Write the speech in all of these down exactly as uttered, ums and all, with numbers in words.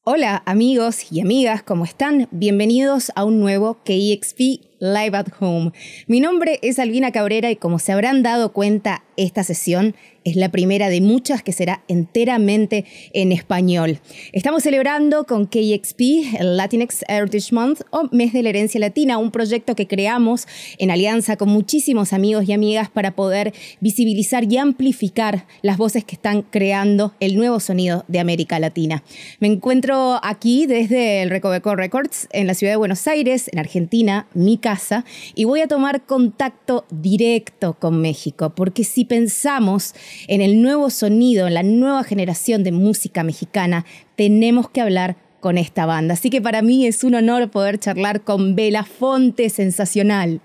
Hola amigos y amigas, ¿cómo están? Bienvenidos a un nuevo K X P Live at Home. Mi nombre es Albina Cabrera y como se habrán dado cuenta, esta sesión es la primera de muchas que será enteramente en español. Estamos celebrando con K X P el Latinx Heritage Month o Mes de la Herencia Latina, un proyecto que creamos en alianza con muchísimos amigos y amigas para poder visibilizar y amplificar las voces que están creando el nuevo sonido de América Latina. Me encuentro aquí desde el Recoveco Records en la ciudad de Buenos Aires, en Argentina, mi casa, y voy a tomar contacto directo con México, porque si pensamos en el nuevo sonido, en la nueva generación de música mexicana, tenemos que hablar con esta banda. Así que para mí es un honor poder charlar con Belafonte Sensacional.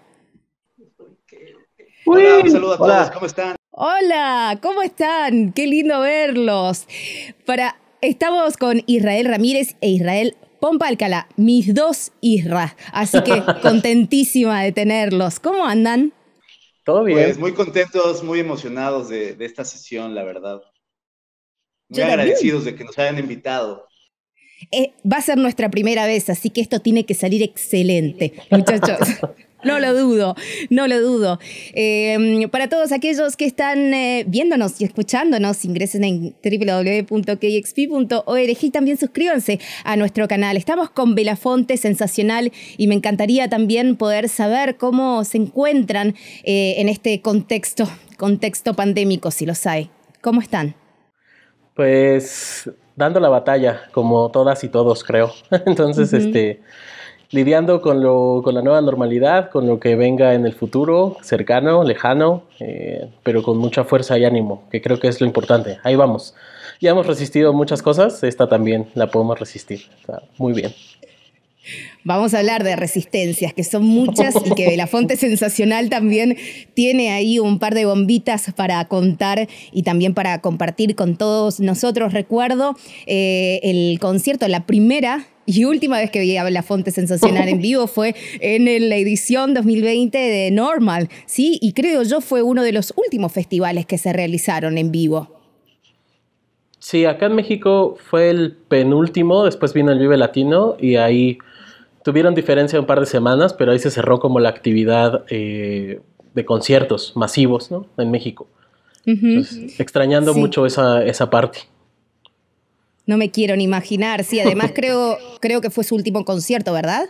Hola, un saludo a todos, ¿cómo están? Hola, ¿cómo están? Qué lindo verlos. Para, estamos con Israel Ramírez e Israel Pompa Alcalá, mis dos Isras, así que contentísima de tenerlos. ¿Cómo andan? Todo bien. Pues muy contentos, muy emocionados de, de esta sesión, la verdad. Muy Yo agradecidos también. de que nos hayan invitado. Eh, va a ser nuestra primera vez, así que esto tiene que salir excelente, muchachos. No lo dudo, no lo dudo. Eh, para todos aquellos que están eh, viéndonos y escuchándonos, ingresen en doble u doble u doble u punto k x p punto org y también suscríbanse a nuestro canal. Estamos con Belafonte Sensacional y me encantaría también poder saber cómo se encuentran eh, en este contexto, contexto pandémico, si los hay. ¿Cómo están? Pues dando la batalla, como todas y todos, creo. Entonces, uh-huh. este... lidiando con, lo, con la nueva normalidad, con lo que venga en el futuro, cercano, lejano, eh, pero con mucha fuerza y ánimo, que creo que es lo importante. Ahí vamos. Ya hemos resistido muchas cosas, esta también la podemos resistir. Está muy bien. Vamos a hablar de resistencias, que son muchas y que Belafonte Sensacional también tiene ahí un par de bombitas para contar y también para compartir con todos nosotros. Recuerdo eh, el concierto, la primera y última vez que vi a Belafonte Sensacional en vivo fue en la edición dos mil veinte de Normal, ¿sí? Y creo yo fue uno de los últimos festivales que se realizaron en vivo. Sí, acá en México fue el penúltimo, después vino el Vive Latino y ahí tuvieron diferencia un par de semanas, pero ahí se cerró como la actividad eh, de conciertos masivos, ¿no? En México. Uh-huh. Entonces, extrañando sí. mucho esa, esa parte. No me quiero ni imaginar. Sí, además creo, creo que fue su último concierto, ¿verdad?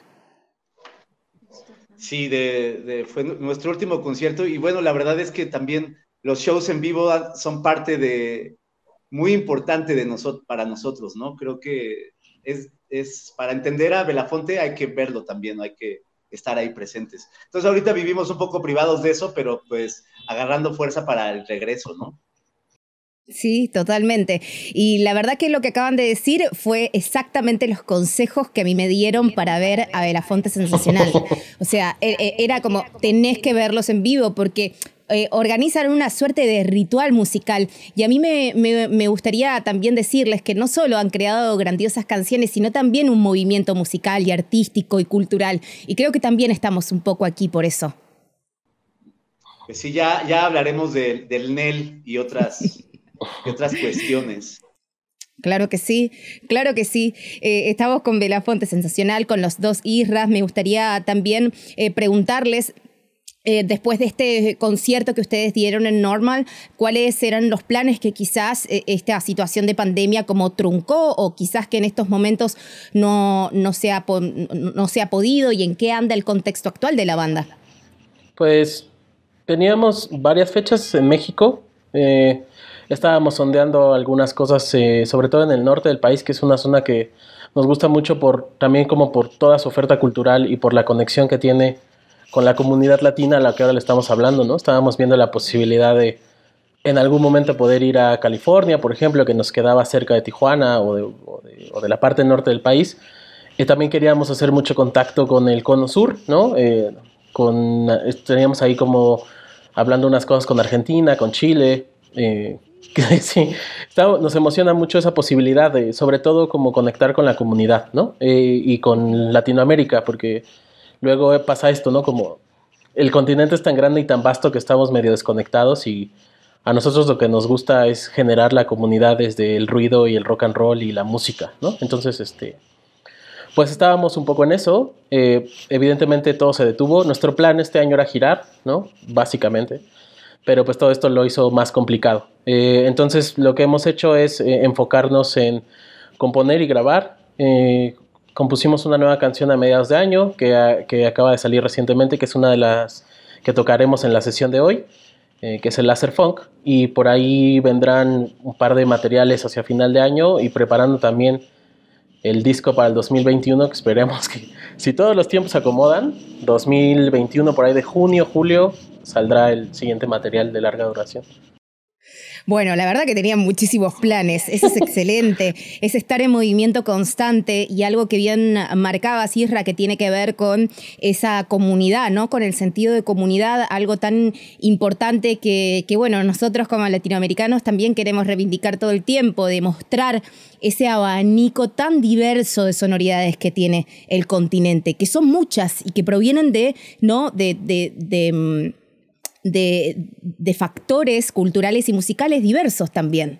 Sí, de, de, fue nuestro último concierto. Y bueno, la verdad es que también los shows en vivo son parte de muy importante de nosotros, para nosotros, ¿no? Creo que es, es para entender a Belafonte hay que verlo también, ¿no? Hay que estar ahí presentes. Entonces ahorita vivimos un poco privados de eso, pero pues agarrando fuerza para el regreso, ¿no? Sí, totalmente. Y la verdad que lo que acaban de decir fue exactamente los consejos que a mí me dieron para ver a Belafonte Sensacional. O sea, era como, tenés que verlos en vivo porque eh, organizan una suerte de ritual musical. Y a mí me, me, me gustaría también decirles que no solo han creado grandiosas canciones, sino también un movimiento musical y artístico y cultural. Y creo que también estamos un poco aquí por eso. Pues sí, ya, ya hablaremos de, del N E L y otras... y otras cuestiones. Claro que sí, claro que sí. Eh, estamos con Belafonte Sensacional, con los dos Isras. Me gustaría también eh, preguntarles, eh, después de este concierto que ustedes dieron en Normal, ¿cuáles eran los planes que quizás eh, esta situación de pandemia como truncó o quizás que en estos momentos no, no, se ha, no se ha podido y en qué anda el contexto actual de la banda? Pues teníamos varias fechas en México. Eh, Estábamos sondeando algunas cosas, eh, sobre todo en el norte del país, que es una zona que nos gusta mucho por también como por toda su oferta cultural y por la conexión que tiene con la comunidad latina a la que ahora le estamos hablando, ¿no? Estábamos viendo la posibilidad de en algún momento poder ir a California, por ejemplo, que nos quedaba cerca de Tijuana o de, o de, o de la parte norte del país. Y también queríamos hacer mucho contacto con el Cono Sur, ¿no? Eh, con, teníamos ahí como hablando unas cosas con Argentina, con Chile. Eh, sí, está, nos emociona mucho esa posibilidad de, sobre todo, como conectar con la comunidad, ¿no? Eh, y con Latinoamérica, porque luego pasa esto, ¿no? Como el continente es tan grande y tan vasto que estamos medio desconectados y a nosotros lo que nos gusta es generar la comunidad desde el ruido y el rock and roll y la música, ¿no? Entonces, este, pues estábamos un poco en eso. Eh, evidentemente todo se detuvo. Nuestro plan este año era girar, ¿no? Básicamente. Pero pues todo esto lo hizo más complicado. Eh, entonces lo que hemos hecho es eh, enfocarnos en componer y grabar. Eh, compusimos una nueva canción a mediados de año que, a, que acaba de salir recientemente, que es una de las que tocaremos en la sesión de hoy. Eh, que es el Láser Funk, y por ahí vendrán un par de materiales hacia final de año y preparando también el disco para el dos mil veintiuno, que esperemos que, si todos los tiempos se acomodan, dos mil veintiuno por ahí de junio, julio, saldrá el siguiente material de larga duración. Bueno, la verdad que tenían muchísimos planes, eso es excelente, es estar en movimiento constante y algo que bien marcabas, Isra, que tiene que ver con esa comunidad, ¿no? Con el sentido de comunidad, algo tan importante que, que bueno, nosotros como latinoamericanos también queremos reivindicar todo el tiempo, demostrar ese abanico tan diverso de sonoridades que tiene el continente, que son muchas y que provienen de, ¿no? de, de, de De, de factores culturales y musicales diversos también.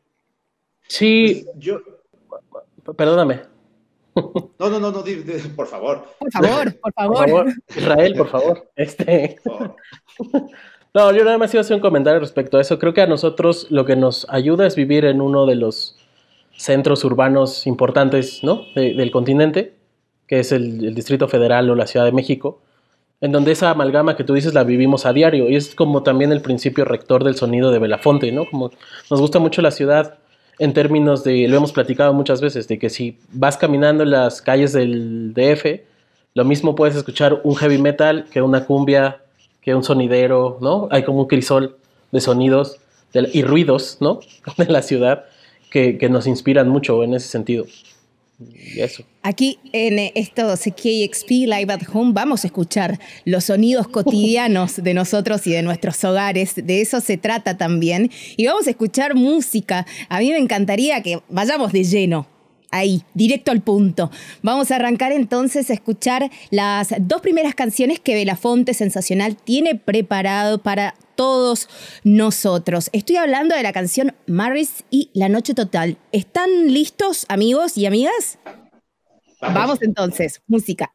Sí, pues yo... Perdóname. No, no, no, no, di, di, por favor. Por favor, por favor. Por favor, Israel, por favor. Este... Por favor. No, yo nada más iba a hacer un comentario respecto a eso. Creo que a nosotros lo que nos ayuda es vivir en uno de los centros urbanos importantes, ¿no? de, del continente, que es el, el Distrito Federal o la Ciudad de México, en donde esa amalgama que tú dices la vivimos a diario, y es como también el principio rector del sonido de Belafonte, ¿no? Como nos gusta mucho la ciudad en términos de, lo hemos platicado muchas veces, de que si vas caminando en las calles del D F, lo mismo puedes escuchar un heavy metal que una cumbia, que un sonidero, ¿no? Hay como un crisol de sonidos de, y ruidos, ¿no? de la ciudad que, que nos inspiran mucho en ese sentido. Y eso. Aquí en estos K X P Live at Home vamos a escuchar los sonidos cotidianos de nosotros y de nuestros hogares, de eso se trata también, y vamos a escuchar música. A mí me encantaría que vayamos de lleno, ahí, directo al punto. Vamos a arrancar entonces a escuchar las dos primeras canciones que Belafonte Sensacional tiene preparado para todos nosotros. Estoy hablando de la canción Marris y La Noche Total. ¿Están listos, amigos y amigas? Vamos, Vamos entonces, música.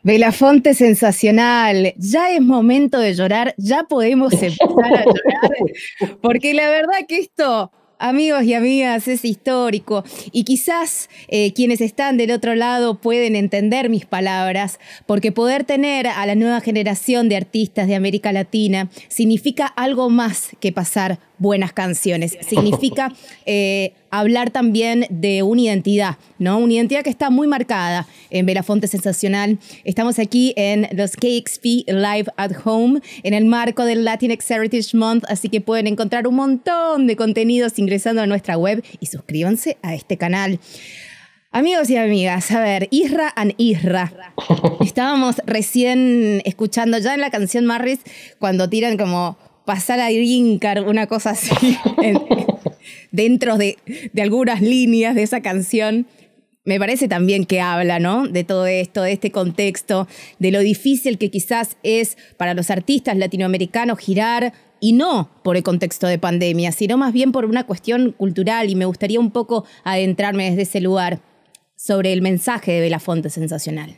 Belafonte sensacional, ya es momento de llorar, ya podemos empezar a llorar, porque la verdad que esto, amigos y amigas, es histórico y quizás eh, quienes están del otro lado pueden entender mis palabras, porque poder tener a la nueva generación de artistas de América Latina significa algo más que pasar buenas canciones, significa eh, hablar también de una identidad, ¿no? Una identidad que está muy marcada en Belafonte Sensacional. Estamos aquí en los K X P Live at Home en el marco del Latinx Heritage Month, así que pueden encontrar un montón de contenidos ingresando a nuestra web y suscríbanse a este canal. Amigos y amigas, a ver, Isra and Isra. Estábamos recién escuchando ya en la canción Marris cuando tiran como pasar a green card, una cosa así, en, dentro de, de algunas líneas de esa canción. Me parece también que habla, ¿no?, de todo esto, de este contexto, de lo difícil que quizás es para los artistas latinoamericanos girar, y no por el contexto de pandemia, sino más bien por una cuestión cultural, y me gustaría un poco adentrarme desde ese lugar sobre el mensaje de Belafonte Sensacional.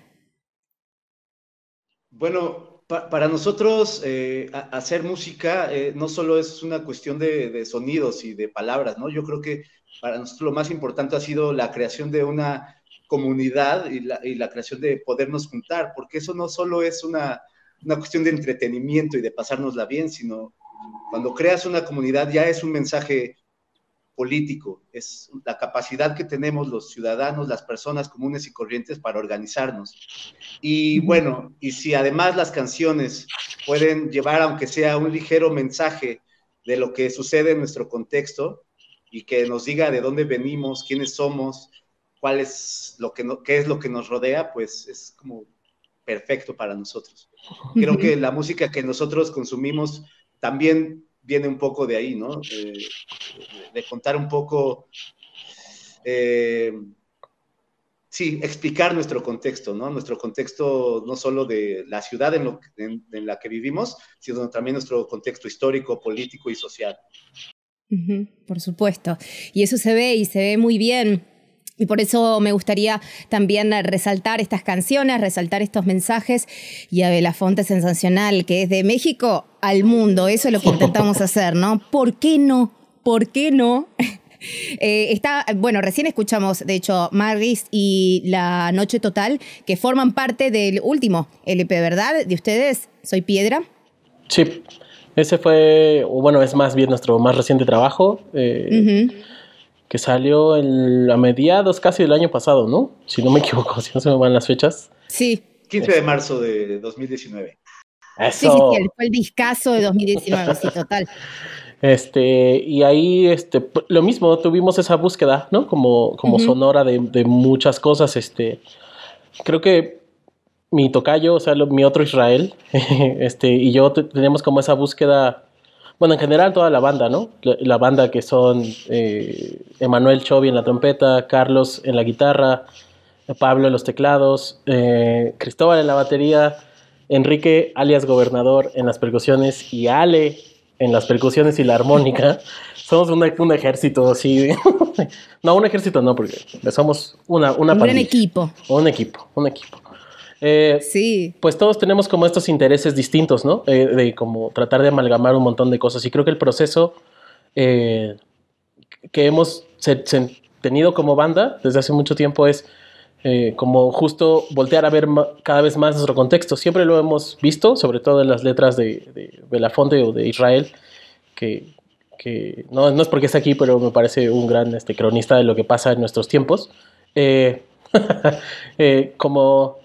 Bueno, pa para nosotros eh, hacer música eh, no solo es una cuestión de, de sonidos y de palabras, ¿no? Yo creo que para nosotros lo más importante ha sido la creación de una comunidad y la, y la creación de podernos juntar, porque eso no solo es una, una cuestión de entretenimiento y de pasárnosla bien, sino cuando creas una comunidad ya es un mensaje político, es la capacidad que tenemos los ciudadanos, las personas comunes y corrientes para organizarnos. Y bueno, y si además las canciones pueden llevar, aunque sea un ligero mensaje de lo que sucede en nuestro contexto y que nos diga de dónde venimos, quiénes somos, cuál es lo que no, qué es lo que nos rodea, pues es como perfecto para nosotros. Creo que la música que nosotros consumimos también viene un poco de ahí, ¿no? Eh, de contar un poco, eh, sí, explicar nuestro contexto, ¿no? Nuestro contexto no solo de la ciudad en, lo, en, en la que vivimos, sino también nuestro contexto histórico, político y social. Uh-huh, por supuesto. Y eso se ve y se ve muy bien. Y por eso me gustaría también resaltar estas canciones, resaltar estos mensajes y a Belafonte Sensacional, que es de México al mundo. Eso es lo que intentamos hacer, ¿no? ¿Por qué no? ¿Por qué no? eh, está, bueno, recién escuchamos, de hecho, Marris y La Noche Total, que forman parte del último L P, ¿verdad? De ustedes, Soy Piedra. Sí, ese fue, o bueno, es más bien nuestro más reciente trabajo. Eh, uh-huh. Que salió el, a mediados casi del año pasado, ¿no? Si no me equivoco, si no se me van las fechas. Sí. quince de marzo de dos mil diecinueve. Eso. Sí, sí, sí, fue el discazo de dos mil diecinueve, sí, total. Este, y ahí, este, lo mismo, tuvimos esa búsqueda, ¿no? Como, como uh-huh. sonora de, de muchas cosas, este. Creo que mi tocayo, o sea, lo, mi otro Israel, este, y yo teníamos como esa búsqueda. Bueno, en general toda la banda, ¿no? La, la banda que son eh, Emanuel Chovy en la trompeta, Carlos en la guitarra, Pablo en los teclados, eh, Cristóbal en la batería, Enrique alias Gobernador en las percusiones y Ale en las percusiones y la armónica. Somos un, un ejército así. No, un ejército no, porque somos una, una un pandilla. gran equipo. Un equipo, un equipo. Eh, sí. Pues todos tenemos como estos intereses distintos, ¿no? Eh, de como tratar de amalgamar un montón de cosas. Y creo que el proceso eh, que hemos se, se tenido como banda desde hace mucho tiempo es eh, como justo voltear a ver cada vez más nuestro contexto. Siempre lo hemos visto, sobre todo en las letras de, de Belafonte o de Israel, que, que no, no es porque esté aquí, pero me parece un gran este, cronista de lo que pasa en nuestros tiempos. Eh, eh, como...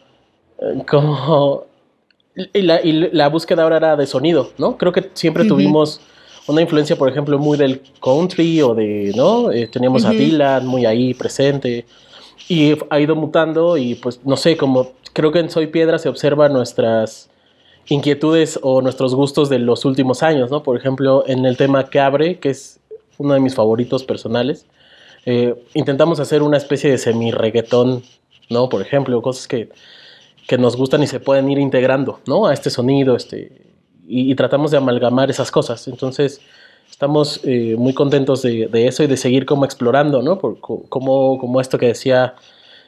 como y la, y la búsqueda ahora era de sonido, ¿no? Creo que siempre uh-huh. tuvimos una influencia, por ejemplo, muy del country o de, ¿no? Eh, teníamos uh-huh. a Dylan muy ahí presente y ha ido mutando y pues, no sé, como creo que en Soy Piedra se observan nuestras inquietudes o nuestros gustos de los últimos años, ¿no? Por ejemplo, en el tema Que Abre, que es uno de mis favoritos personales, eh, intentamos hacer una especie de semi-reggaetón, ¿no? Por ejemplo, cosas que que nos gustan y se pueden ir integrando, ¿no? A este sonido, este, y, y tratamos de amalgamar esas cosas. Entonces, estamos eh, muy contentos de, de eso y de seguir como explorando, ¿no? Por, como, como esto que decía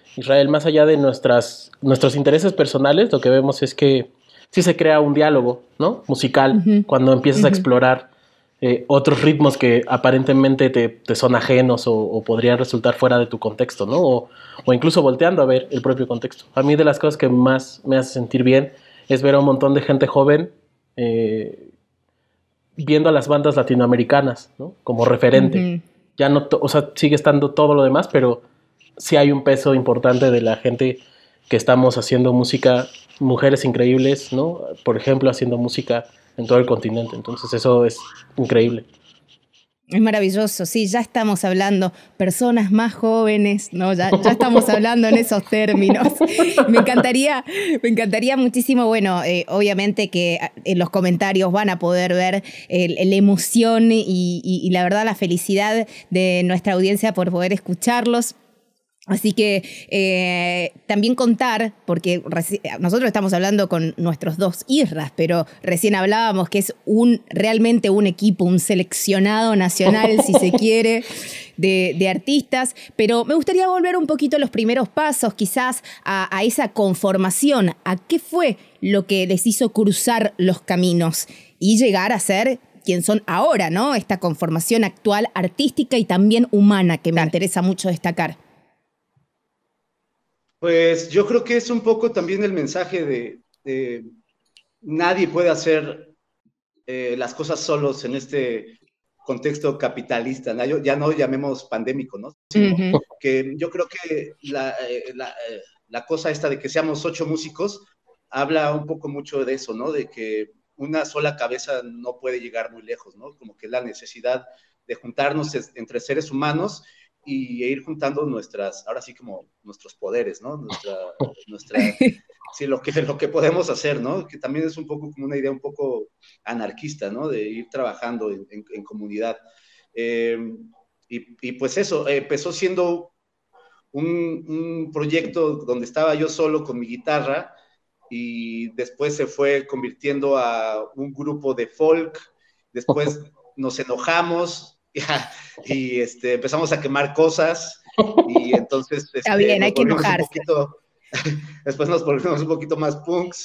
Israel, más allá de nuestras, nuestros intereses personales, lo que vemos es que sí se crea un diálogo, ¿no? Musical, uh-huh. cuando empiezas uh-huh. a explorar eh, otros ritmos que aparentemente te, te son ajenos o, o podrían resultar fuera de tu contexto, ¿no? O, o incluso volteando a ver el propio contexto. A mí de las cosas que más me hace sentir bien es ver a un montón de gente joven eh, viendo a las bandas latinoamericanas, ¿no? Como referente. Uh-huh. Ya no, to- o sea, sigue estando todo lo demás, pero sí hay un peso importante de la gente que estamos haciendo música, mujeres increíbles, ¿no? Por ejemplo, haciendo música en todo el continente. Entonces eso es increíble. Es maravilloso, sí, ya estamos hablando, personas más jóvenes, ¿no? Ya, ya estamos hablando en esos términos. Me encantaría, me encantaría muchísimo, bueno, eh, obviamente que en los comentarios van a poder ver el, la emoción y, y, y la verdad la felicidad de nuestra audiencia por poder escucharlos. Así que eh, también contar, porque reci- nosotros estamos hablando con nuestros dos Isras, pero recién hablábamos que es un realmente un equipo, un seleccionado nacional, si se quiere, de, de artistas. Pero me gustaría volver un poquito a los primeros pasos, quizás a, a esa conformación, a qué fue lo que les hizo cruzar los caminos y llegar a ser quien son ahora, ¿no? Esta conformación actual, artística y también humana, que me claro. interesa mucho destacar. Pues yo creo que es un poco también el mensaje de, de nadie puede hacer eh, las cosas solos en este contexto capitalista, ¿no? Ya no llamemos pandémico, ¿no? Sino uh-huh. que yo creo que la, eh, la, eh, la cosa esta de que seamos ocho músicos habla un poco mucho de eso, ¿no? De que una sola cabeza no puede llegar muy lejos, ¿no? Como que la necesidad de juntarnos entre seres humanos y ir juntando nuestras, ahora sí como nuestros poderes, ¿no? Nuestra, nuestra, sí, lo que, lo que podemos hacer, ¿no? Que también es un poco como una idea un poco anarquista, ¿no? De ir trabajando en, en, en comunidad. Eh, y, y pues eso, eh, empezó siendo un, un proyecto donde estaba yo solo con mi guitarra y después se fue convirtiendo a un grupo de folk, después nos enojamos, Ya, y este, empezamos a quemar cosas y entonces este, está bien, hay que enojarse. Un poquito, después nos volvimos un poquito más punks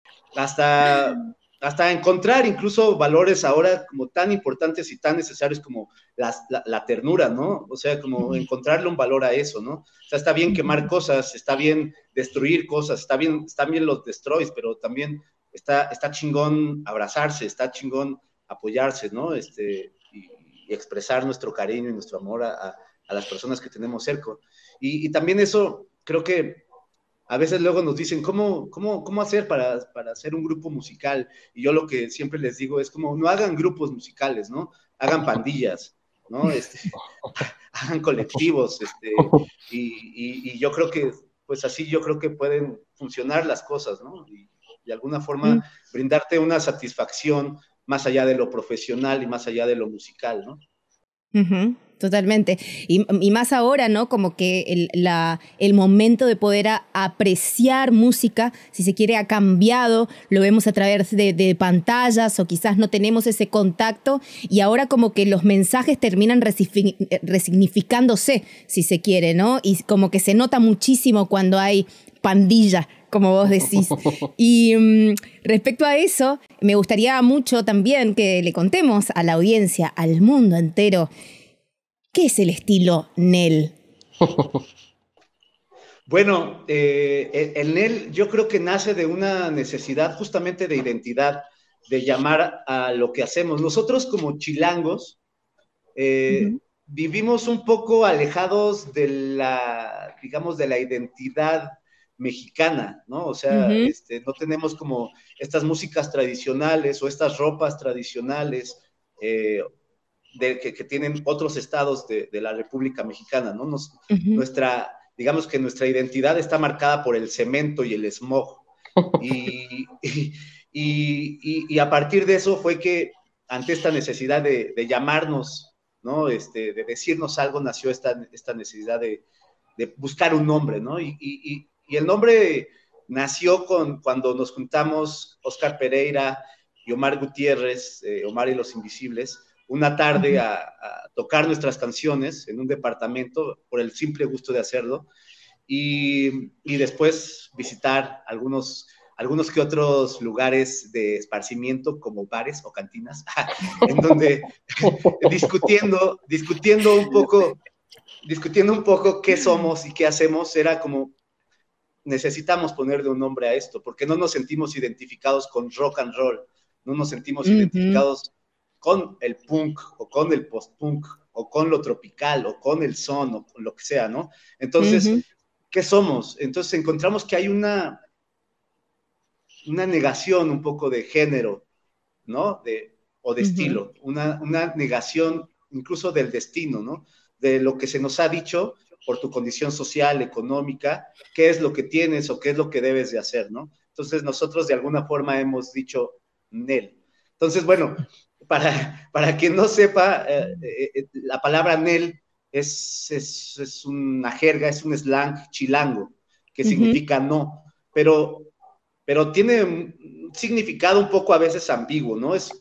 hasta, hasta encontrar incluso valores ahora como tan importantes y tan necesarios como la, la, la ternura, ¿no? O sea, como encontrarle un valor a eso, ¿no? O sea, está bien quemar cosas, está bien destruir cosas, está bien, están bien los destroys, pero también está, está chingón abrazarse, está chingón apoyarse, ¿no? Este, y, y expresar nuestro cariño y nuestro amor a, a, a las personas que tenemos cerca. Y, y también eso, creo que a veces luego nos dicen, ¿cómo, cómo, cómo hacer para, para hacer un grupo musical? Y yo lo que siempre les digo es como, no hagan grupos musicales, ¿no? Hagan pandillas, ¿no? Este, hagan colectivos, este, y, y, y yo creo que, pues así yo creo que pueden funcionar las cosas, ¿no? Y de alguna forma mm. brindarte una satisfacción más allá de lo profesional y más allá de lo musical, ¿no? Uh-huh, totalmente. Y, y más ahora, ¿no? Como que el, la, el momento de poder a, apreciar música, si se quiere, ha cambiado. Lo vemos a través de, de pantallas o quizás no tenemos ese contacto y ahora como que los mensajes terminan resignificándose, si se quiere, ¿no? Y como que se nota muchísimo cuando hay pandilla, como vos decís. Y um, respecto a eso, me gustaría mucho también que le contemos a la audiencia, al mundo entero, ¿qué es el estilo Nel? Bueno, eh, el Nel yo creo que nace de una necesidad justamente de identidad, de llamar a lo que hacemos. Nosotros como chilangos eh, uh-huh. vivimos un poco alejados de la, digamos, de la identidad mexicana, ¿no? O sea, uh-huh. este, no tenemos como estas músicas tradicionales o estas ropas tradicionales eh, de, que, que tienen otros estados de, de la República Mexicana, ¿no? Nos, uh-huh. Nuestra, digamos que nuestra identidad está marcada por el cemento y el smog. Y, y, y, y a partir de eso fue que, ante esta necesidad de, de llamarnos, ¿no? Este, de decirnos algo, nació esta, esta necesidad de, de buscar un nombre, ¿no? Y, y, y el nombre nació con, cuando nos juntamos Oscar Pereira y Omar Gutiérrez, eh, Omar y los Invisibles, una tarde a, a tocar nuestras canciones en un departamento por el simple gusto de hacerlo. y, y después visitar algunos, algunos que otros lugares de esparcimiento como bares o cantinas, en donde discutiendo, discutiendo un poco, discutiendo un poco qué somos y qué hacemos, era como, necesitamos ponerle un nombre a esto, porque no nos sentimos identificados con rock and roll, no nos sentimos uh-huh. identificados con el punk, o con el post-punk, o con lo tropical, o con el son, o con lo que sea, ¿no? Entonces, uh-huh. ¿qué somos? Entonces encontramos que hay una, una negación un poco de género, ¿no? De, o de uh-huh. estilo, una, una negación incluso del destino, ¿no? De lo que se nos ha dicho por tu condición social, económica, qué es lo que tienes o qué es lo que debes de hacer, ¿no? Entonces nosotros de alguna forma hemos dicho Nel. Entonces, bueno, para, para quien no sepa, eh, eh, la palabra Nel es, es, es una jerga, es un slang chilango, que uh-huh. significa no, pero, pero tiene un significado un poco a veces ambiguo, ¿no? Es,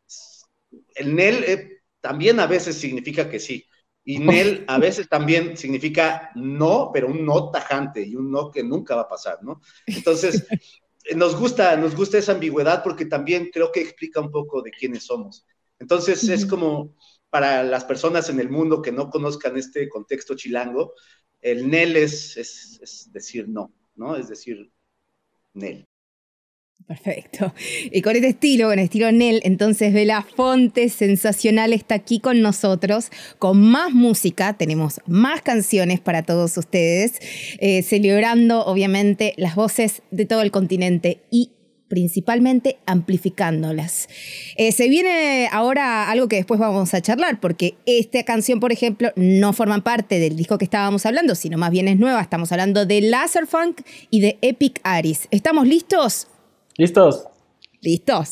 el Nel eh, también a veces significa que sí, y Nel a veces también significa no, pero un no tajante y un no que nunca va a pasar, ¿no? Entonces, nos gusta, nos gusta esa ambigüedad porque también creo que explica un poco de quiénes somos. Entonces, uh-huh. es como para las personas en el mundo que no conozcan este contexto chilango, el Nel es, es, es decir no, ¿no? Es decir, Nel. Perfecto. Y con este estilo, con el estilo Nel, entonces Belafonte Sensacional está aquí con nosotros, con más música, tenemos más canciones para todos ustedes, eh, celebrando obviamente las voces de todo el continente y principalmente amplificándolas. Eh, se viene ahora algo que después vamos a charlar, porque esta canción, por ejemplo, no forma parte del disco que estábamos hablando, sino más bien es nueva. Estamos hablando de Lazerfunk y de Epic Aris. ¿Estamos listos? ¿Listos? ¿Listos?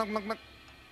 knock, knock, knock.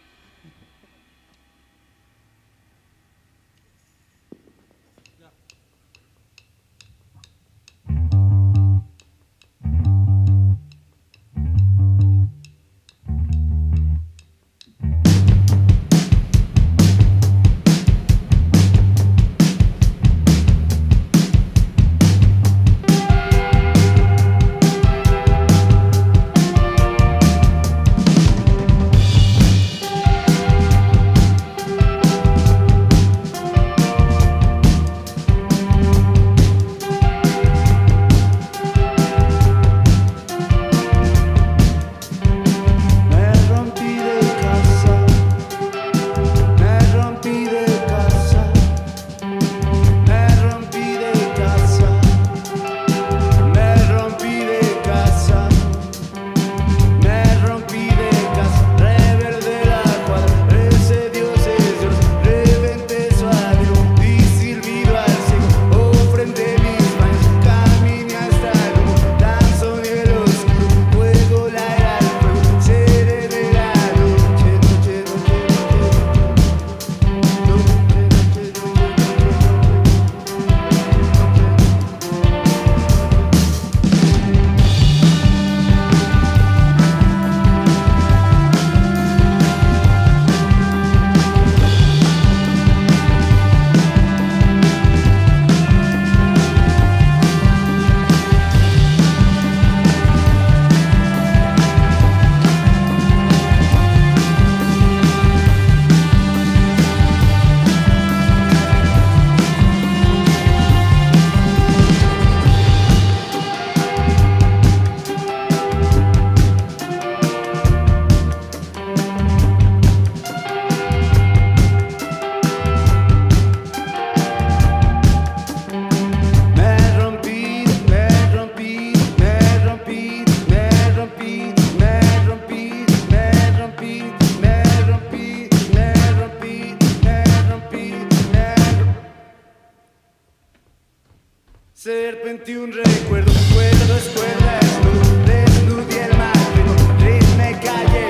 Serpentí un recuerdo, recuerdo, escuela, escudo, desnudí el mar, ritme, calle,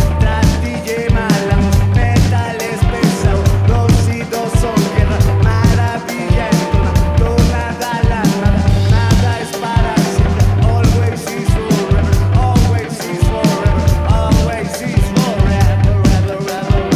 tratille, malamos, metales pesados, dos y dos son guerra, maravilla en toda, no nada, la nada, nada es para siempre, always is forever, always is forever, always is forever, forever, forever.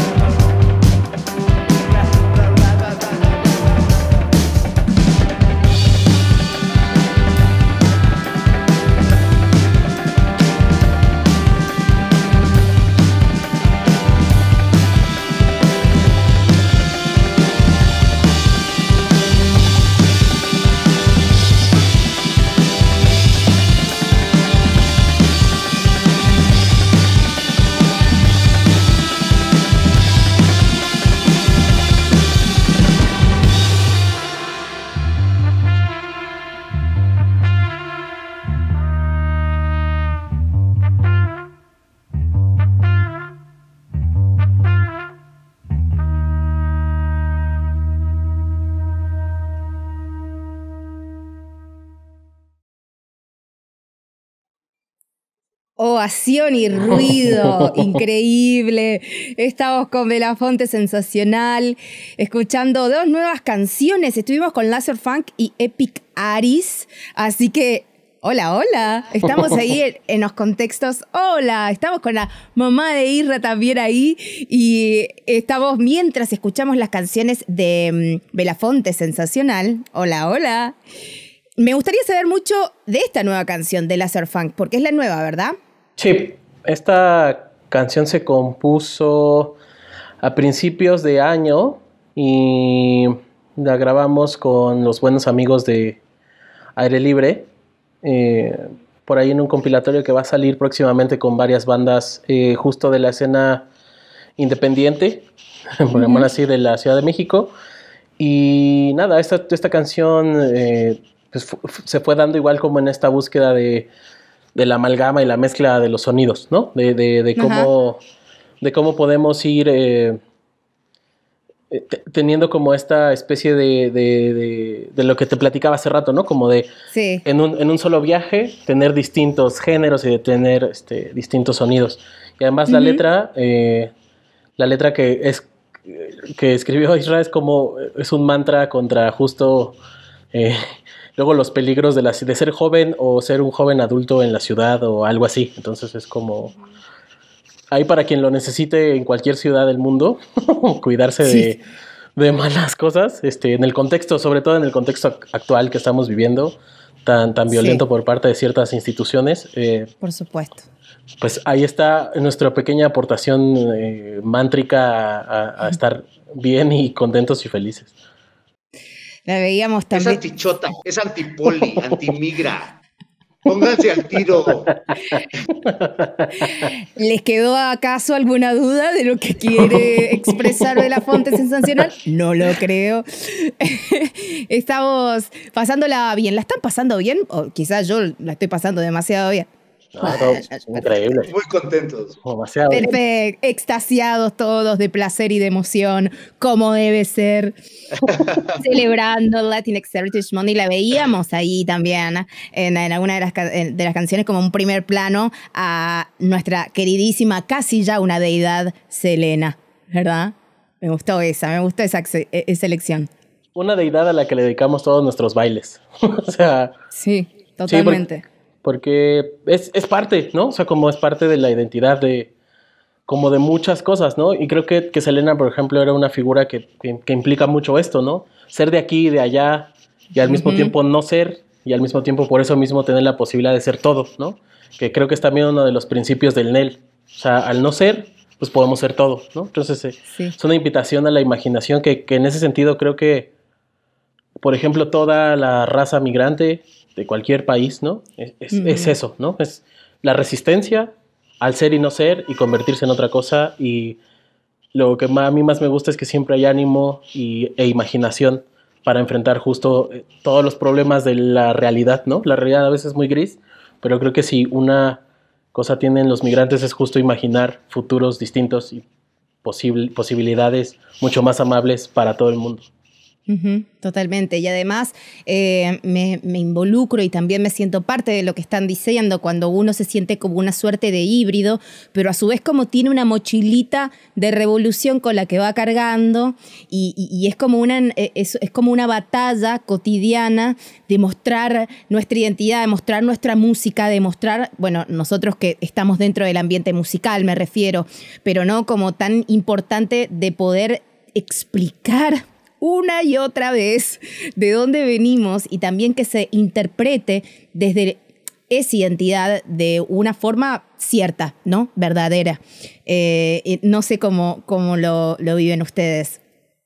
Ovación y ruido, increíble. Estamos con Belafonte, sensacional, escuchando dos nuevas canciones. Estuvimos con Laser Funk y Epic Aris, así que hola, hola. Estamos ahí en, en los contextos. Hola, estamos con la mamá de Isra también ahí y estamos mientras escuchamos las canciones de um, Belafonte, sensacional. Hola, hola. Me gustaría saber mucho de esta nueva canción de Laser Funk, porque es la nueva, ¿verdad? Sí, esta canción se compuso a principios de año y la grabamos con los buenos amigos de Aire Libre, eh, por ahí en un compilatorio que va a salir próximamente con varias bandas eh, justo de la escena independiente, por llamarlo así, de la Ciudad de México. Y nada, esta, esta canción eh, pues fu- se fue dando igual como en esta búsqueda de, de la amalgama y la mezcla de los sonidos, ¿no? De, de, de, cómo, de cómo podemos ir eh, t- teniendo como esta especie de, de, de, de lo que te platicaba hace rato, ¿no? Como de Sí. en un, en un solo viaje tener distintos géneros y de tener este, distintos sonidos. Y además uh-huh. la letra, eh, la letra que es que escribió Isra es como, es un mantra contra justo eh, luego los peligros de, la, de ser joven o ser un joven adulto en la ciudad o algo así. Entonces es como, hay para quien lo necesite en cualquier ciudad del mundo, cuidarse sí. de, de malas cosas, este, en el contexto, sobre todo en el contexto actual que estamos viviendo, tan, tan violento sí. por parte de ciertas instituciones. Eh, por supuesto. Pues ahí está nuestra pequeña aportación eh, mántrica a, a, a estar bien y contentos y felices. La veíamos también. Es antichota, es antipoli, antimigra. Pónganse al tiro. ¿Les quedó acaso alguna duda de lo que quiere expresar Belafonte Sensacional? No lo creo. Estamos pasándola bien. ¿La están pasando bien? O quizás yo la estoy pasando demasiado bien. No, no, increíble. Muy contentos. Demasiado. Perfecto, extasiados todos de placer y de emoción, como debe ser. Celebrando el Latinx Heritage Month y la veíamos ahí también en, en alguna de las, de las canciones como un primer plano a nuestra queridísima, casi ya una deidad, Selena, ¿verdad? Me gustó esa, me gustó esa, esa elección. Una deidad a la que le dedicamos todos nuestros bailes. O sea... Sí, totalmente. Sí, porque, porque es, es parte, ¿no? O sea, como es parte de la identidad de... como de muchas cosas, ¿no? Y creo que, que Selena, por ejemplo, era una figura que, que, que implica mucho esto, ¿no? Ser de aquí y de allá, y al mismo uh-huh. tiempo no ser, y al mismo tiempo por eso mismo tener la posibilidad de ser todo, ¿no? Que creo que es también uno de los principios del N E L. O sea, al no ser, pues podemos ser todo, ¿no? Entonces, eh, sí. es una invitación a la imaginación que, que en ese sentido creo que, por ejemplo, toda la raza migrante de cualquier país, ¿no? Es, es, uh-huh. es eso, ¿no? Es la resistencia al ser y no ser y convertirse en otra cosa, y lo que más, a mí más me gusta es que siempre hay ánimo y, e imaginación para enfrentar justo todos los problemas de la realidad, ¿no? La realidad a veces es muy gris, pero creo que si una cosa tienen los migrantes es justo imaginar futuros distintos y posible, posibilidades mucho más amables para todo el mundo. Uh-huh, totalmente, y además eh, me, me involucro y también me siento parte de lo que están diciendo cuando uno se siente como una suerte de híbrido, pero a su vez como tiene una mochilita de revolución con la que va cargando y, y, y es, como una, es, es como una batalla cotidiana de mostrar nuestra identidad, de mostrar nuestra música, de mostrar, bueno, nosotros que estamos dentro del ambiente musical me refiero, pero no como tan importante de poder explicar una y otra vez de dónde venimos y también que se interprete desde esa identidad de una forma cierta, ¿no? Verdadera. Eh, no sé cómo, cómo lo, lo viven ustedes.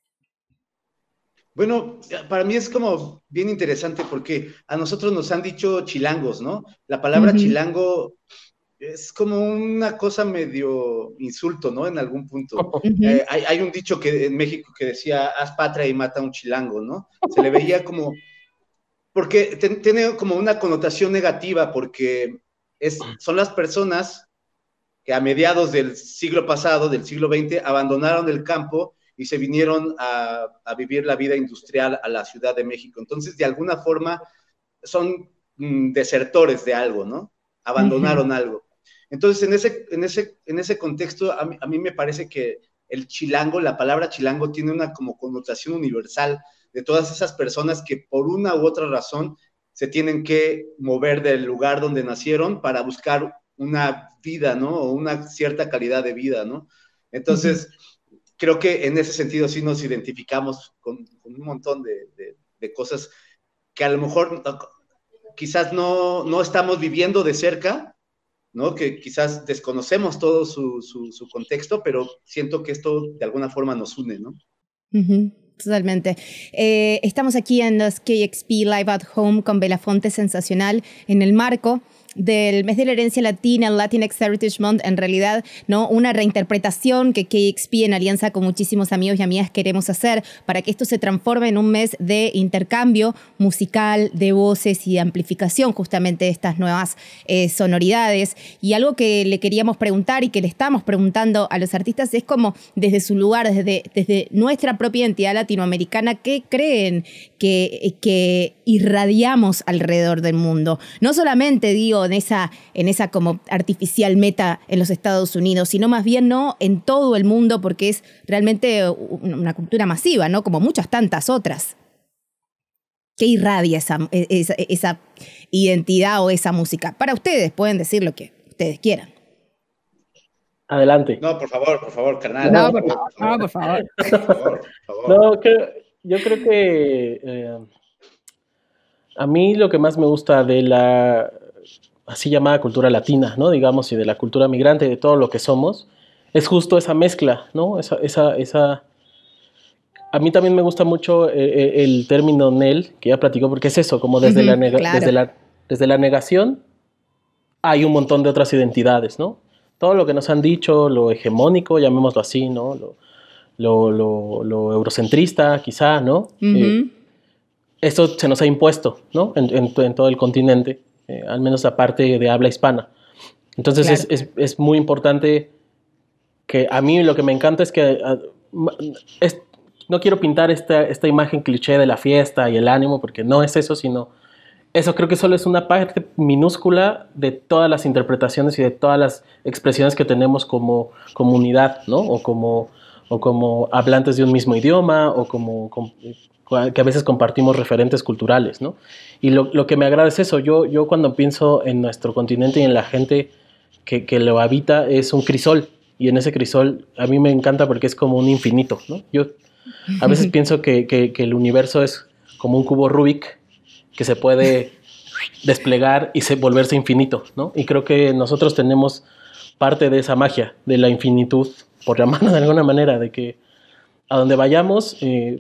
Bueno, para mí es como bien interesante porque a nosotros nos han dicho chilangos, ¿no? La palabra uh-huh. chilango es como una cosa medio insulto, ¿no? En algún punto. Uh-huh. Eh, hay, hay un dicho que en México que decía, haz patria y mata a un chilango, ¿no? Se le veía como... Porque te, tiene como una connotación negativa, porque es, son las personas que a mediados del siglo pasado, del siglo veinte, abandonaron el campo y se vinieron a, a vivir la vida industrial a la Ciudad de México. Entonces, de alguna forma, son mm, desertores de algo, ¿no? Abandonaron uh-huh. algo. Entonces, en ese, en ese, en ese contexto, a mí, a mí me parece que el chilango, la palabra chilango, tiene una como connotación universal de todas esas personas que por una u otra razón se tienen que mover del lugar donde nacieron para buscar una vida, ¿no? O una cierta calidad de vida, ¿no? Entonces, uh-huh. creo que en ese sentido sí nos identificamos con, con un montón de, de, de cosas que a lo mejor quizás no, no estamos viviendo de cerca, ¿no? Que quizás desconocemos todo su, su, su contexto, pero siento que esto de alguna forma nos une, ¿no? Uh-huh. Totalmente. Eh, estamos aquí en los K X P Live at Home con Belafonte Sensacional en el marco del mes de la herencia latina, el Latinx Heritage Month, en realidad, ¿no? Una reinterpretación que K X P en alianza con muchísimos amigos y amigas queremos hacer para que esto se transforme en un mes de intercambio musical, de voces y de amplificación justamente de estas nuevas eh, sonoridades. Y algo que le queríamos preguntar y que le estamos preguntando a los artistas es como desde su lugar, desde, desde nuestra propia identidad latinoamericana, ¿qué creen que, que irradiamos alrededor del mundo? No solamente, digo, en esa, en esa como artificial meta en los Estados Unidos, sino más bien no en todo el mundo, porque es realmente una cultura masiva, ¿no? Como muchas tantas otras. ¿Qué irradia esa, esa, esa identidad o esa música? Para ustedes, pueden decir lo que ustedes quieran. Adelante. No, por favor, por favor, carnal. No, por favor, no, por favor. Por favor, por favor. No, creo- yo creo que eh, a mí lo que más me gusta de la así llamada cultura latina, ¿no? Digamos, y de la cultura migrante, de todo lo que somos, es justo esa mezcla, ¿no? Esa, esa, esa... A mí también me gusta mucho eh, el término Nel, que ya platicó, porque es eso, como desde, Ujú, la, nega- claro. desde, la, desde la negación hay un montón de otras identidades, ¿no? Todo lo que nos han dicho, lo hegemónico, llamémoslo así, ¿no? Lo, lo, lo, lo eurocentrista, quizá, ¿no? Ujú. Eh, esto se nos ha impuesto, ¿no? En, en, en todo el continente, eh, al menos la parte de habla hispana. Entonces Claro. es, es, es muy importante que a mí lo que me encanta es que uh, ma- es, no quiero pintar esta, esta imagen cliché de la fiesta y el ánimo, porque no es eso, sino eso creo que solo es una parte minúscula de todas las interpretaciones y de todas las expresiones que tenemos como comunidad, ¿no? O como, o como hablantes de un mismo idioma, o como, com- que a veces compartimos referentes culturales, ¿no? Y lo, lo que me agrada es eso. Yo, yo cuando pienso en nuestro continente y en la gente que, que lo habita, es un crisol. Y en ese crisol a mí me encanta porque es como un infinito, ¿no? Yo a veces pienso que, que, que el universo es como un cubo Rubik que se puede desplegar y se, volverse infinito, ¿no? Y creo que nosotros tenemos parte de esa magia, de la infinitud, por llamarlo de alguna manera, de que a donde vayamos eh,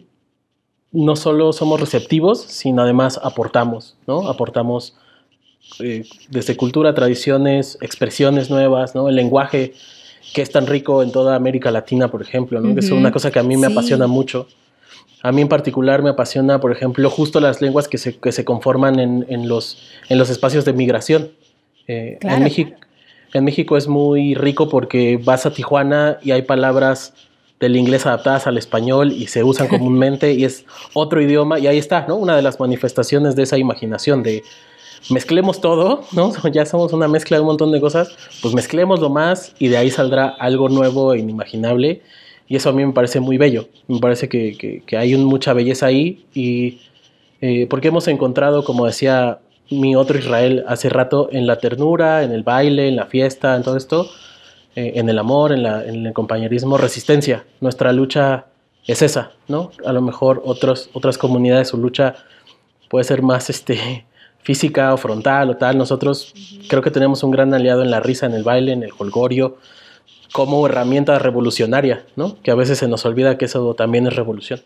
no solo somos receptivos, sino además aportamos, ¿no? Aportamos eh, desde cultura, tradiciones, expresiones nuevas, ¿no? El lenguaje que es tan rico en toda América Latina, por ejemplo, ¿no? Que es Ujú. una cosa que a mí me Sí. apasiona mucho. A mí en particular me apasiona, por ejemplo, justo las lenguas que se, que se conforman en, en, los, en los espacios de migración. Eh, Claro. en, México, en México es muy rico porque vas a Tijuana y hay palabras del inglés adaptadas al español y se usan comúnmente y es otro idioma y ahí está, ¿no? Una de las manifestaciones de esa imaginación de mezclemos todo, ¿no? Ya somos una mezcla de un montón de cosas, pues mezclémoslo más y de ahí saldrá algo nuevo e inimaginable. Y eso a mí me parece muy bello. Me parece que, que, que hay un, mucha belleza ahí y eh, porque hemos encontrado, como decía mi otro Israel hace rato, en la ternura, en el baile, en la fiesta, en todo esto, eh, en el amor, en, la, en el compañerismo, resistencia. Nuestra lucha es esa, ¿no? A lo mejor otros, otras comunidades, su lucha puede ser más este, física o frontal o tal. Nosotros creo que tenemos un gran aliado en la risa, en el baile, en el jolgorio, como herramienta revolucionaria, ¿no? Que a veces se nos olvida que eso también es revolución.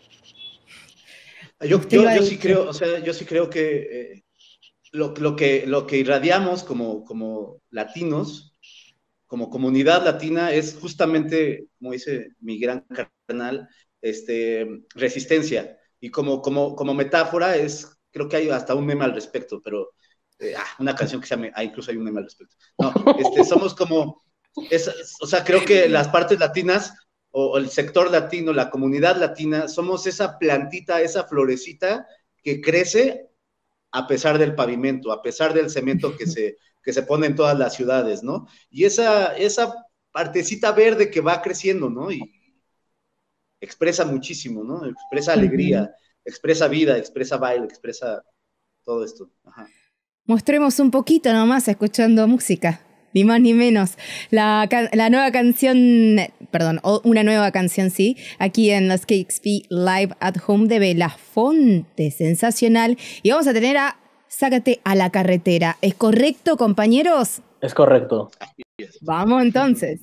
Yo, Usted yo, iba a yo sí decir- creo, o sea, yo sí creo que eh, lo, lo que lo que irradiamos como, como latinos, como comunidad latina, es justamente, como dice mi gran carnal, este, resistencia. Y como, como, como metáfora es, creo que hay hasta un meme al respecto, pero eh, ah, una canción que se llama, ah, incluso hay un meme al respecto. No, este, somos como, es, es, o sea, creo que las partes latinas o, o el sector latino, la comunidad latina, somos esa plantita, esa florecita que crece a pesar del pavimento, a pesar del cemento que se, que se pone en todas las ciudades, ¿no? Y esa, esa partecita verde que va creciendo, ¿no? Y expresa muchísimo, ¿no? Expresa alegría, uh-huh. expresa vida, expresa baile, expresa todo esto. Ajá. Mostremos un poquito nomás escuchando música, ni más ni menos. La, la nueva canción, perdón, una nueva canción, sí, aquí en los K X P Live at Home de Belafonte, sensacional. Y vamos a tener a Sácate a la carretera. ¿Es correcto, compañeros? Es correcto. Vamos entonces.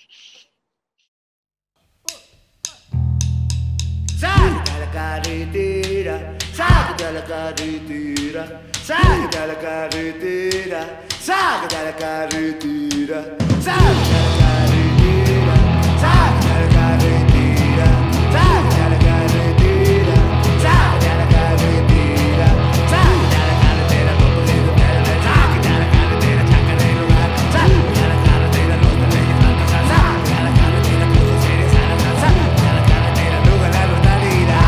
Sácate a la carretera, sácate a la carretera, sácate a la carretera, sácate a la carretera, sácate a la carretera, sácate a la carretera, sácate a la carretera, sácate a la carretera, sácate a la carretera, no puedes perder, sácate a la carretera, chaca del lugar, sácate a la carretera, los de leyes altas, sácate a la carretera, tus seres sanas, sácate a la carretera, lugar la brutalidad.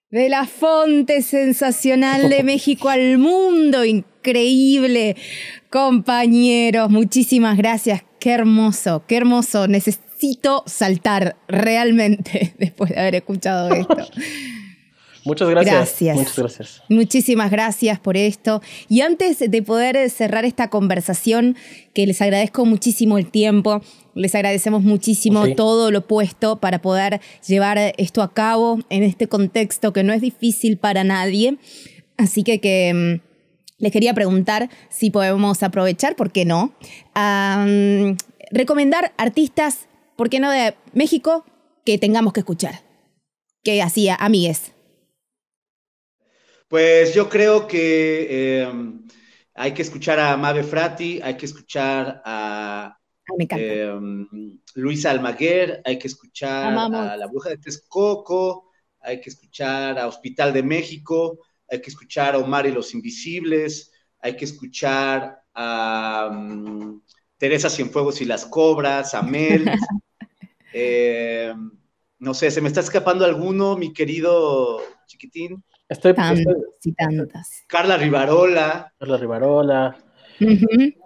Belafonte, sensacional, de México al mundo, increíble. Compañeros, muchísimas gracias. Qué hermoso, qué hermoso. Necesito saltar realmente después de haber escuchado esto. Muchas gracias. Gracias. Muchas gracias. Muchísimas gracias por esto. Y antes de poder cerrar esta conversación, que les agradezco muchísimo el tiempo, les agradecemos muchísimo Sí. todo lo puesto para poder llevar esto a cabo en este contexto que no es difícil para nadie. Así que, que mm, les quería preguntar si podemos aprovechar, ¿por qué no? Um, recomendar artistas, ¿por qué no de México, que tengamos que escuchar? Que hacía amigues. Pues yo creo que eh, hay que escuchar a Mabe Frati, hay que escuchar a Ay, me encanta. eh, Luisa Almaguer, hay que escuchar Amamos. a La Bruja de Texcoco, hay que escuchar a Hospital de México, hay que escuchar a Omar y los Invisibles, hay que escuchar a um, Teresa Cienfuegos y las Cobras, a Mel. eh, no sé, ¿se me está escapando alguno, mi querido chiquitín? Estoy, Tantas estoy y tantas. Carla Rivarola, Carla Rivarola. Ujú.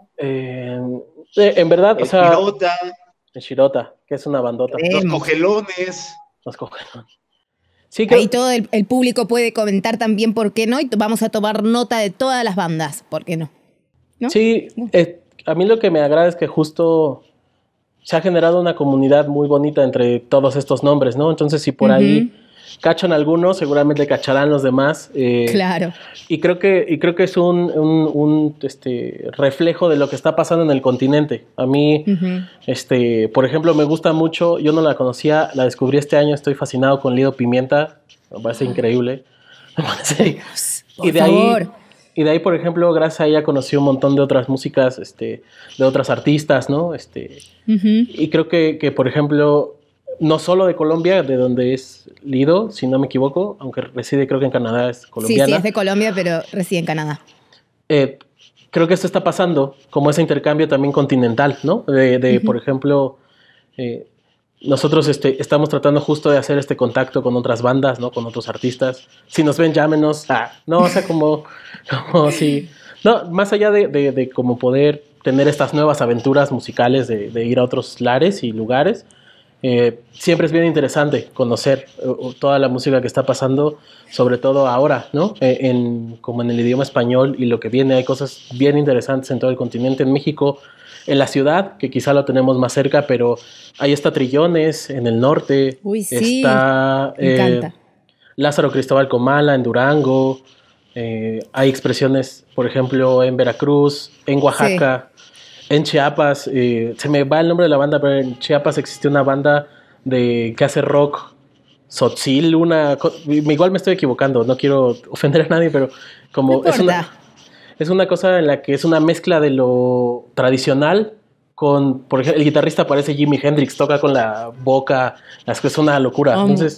eh, eh, en verdad, o el sea, Pirota, el Shirota, que es una bandota. Eh, los Vemos. Cogelones. Los cogieron. Sí, creo, Ahí todo el, el público puede comentar también por qué no, y vamos a tomar nota de todas las bandas, ¿por qué no? ¿No? sí, eh, a mí lo que me agrada es que justo se ha generado una comunidad muy bonita entre todos estos nombres, ¿no? Entonces, si por Ujú. ahí cachan algunos, seguramente cacharán los demás. eh, Claro. Y creo que, y creo que es un, un, un, este, reflejo de lo que está pasando en el continente. A mí, Ujú. este, por ejemplo, me gusta mucho, yo no la conocía, la descubrí este año, estoy fascinado con Lido Pimienta, me parece increíble. Me parece- Por y de favor. ahí, y de ahí, por ejemplo, gracias a ella conocí un montón de otras músicas, este, de otras artistas, ¿no? Este, Ujú. y creo que, que, por ejemplo, no solo de Colombia, de donde es Lido, si no me equivoco, aunque reside creo que en Canadá, es Sí, colombiana. sí, es de Colombia, pero reside en Canadá. Eh, creo que esto está pasando como ese intercambio también continental, ¿no? De, de Ujú. por ejemplo, eh, nosotros este, estamos tratando justo de hacer este contacto con otras bandas, ¿no? Con otros artistas. Si nos ven, llámenos. Ah, no, o sea, como, como si... No, más allá de, de, de como poder tener estas nuevas aventuras musicales de, de ir a otros lares y lugares, eh, siempre es bien interesante conocer uh, toda la música que está pasando, sobre todo ahora, ¿no? Eh, en, como en el idioma español y lo que viene, hay cosas bien interesantes en todo el continente, en México, en la ciudad, que quizá lo tenemos más cerca, pero ahí está Trillones, en el norte, Uy, sí, está me eh, encanta. Lázaro Cristóbal Comala, en Durango, eh, hay expresiones, por ejemplo, en Veracruz, en Oaxaca, en Chiapas, eh, se me va el nombre de la banda, pero en Chiapas existe una banda de que hace rock, Sotzil, una... co- igual me estoy equivocando, no quiero ofender a nadie, pero como No es una, importa. es una cosa en la que es una mezcla de lo tradicional con, por ejemplo, el guitarrista parece Jimi Hendrix, toca con la boca, es que es una locura. Amo. Entonces,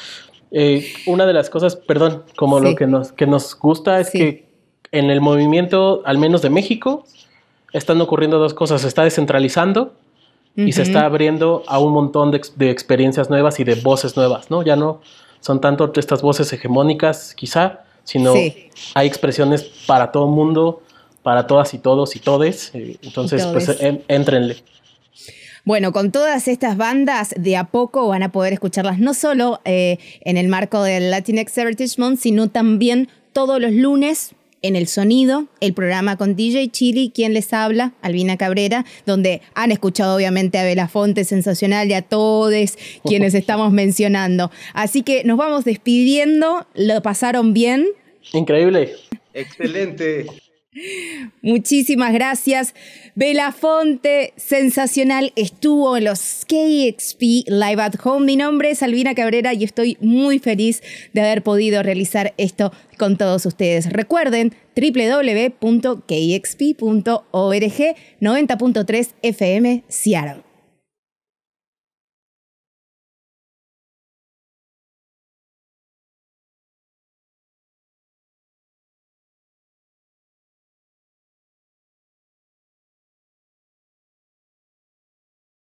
eh, una de las cosas, perdón, como Sí. lo que nos, que nos gusta es Sí. que en el movimiento, al menos de México, están ocurriendo dos cosas. Se está descentralizando y se Ujú. está abriendo a un montón de, ex- de experiencias nuevas y de voces nuevas, ¿no? Ya no son tanto estas voces hegemónicas, quizá, sino Sí. hay expresiones para todo el mundo, para todas y todos y todes. eh, Entonces, Y pues, todes. en- éntrenle. Bueno, con todas estas bandas, de a poco van a poder escucharlas no solo eh, en el marco del Latinx Heritage Month, sino también todos los lunes en El Sonido, el programa con D J Chili, quien les habla, Albina Cabrera, donde han escuchado obviamente a Belafonte, sensacional, y a todos quienes estamos mencionando. Así que nos vamos despidiendo, ¿lo pasaron bien? Increíble. Excelente. Muchísimas gracias. Belafonte, sensacional, estuvo en los K X P Live at Home. Mi nombre es Albina Cabrera y estoy muy feliz de haber podido realizar esto con todos ustedes. Recuerden, doble u doble u doble u punto k x p punto org, noventa punto tres F M Seattle.